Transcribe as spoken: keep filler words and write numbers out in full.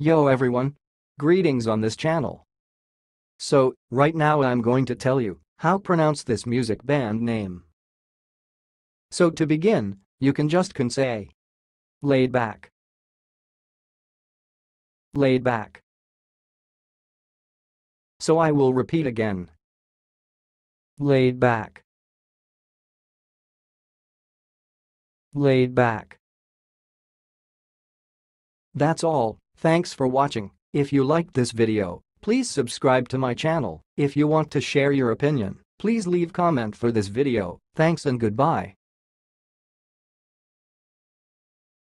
Yo everyone! Greetings on this channel. So, right now I'm going to tell you how pronounce this music band name. So to begin, you can just can say Laid Back. Laid Back. So I will repeat again. Laid Back. Laid Back. That's all, thanks for watching. If you liked this video, please subscribe to my channel. If you want to share your opinion, please leave comment for this video. Thanks and goodbye.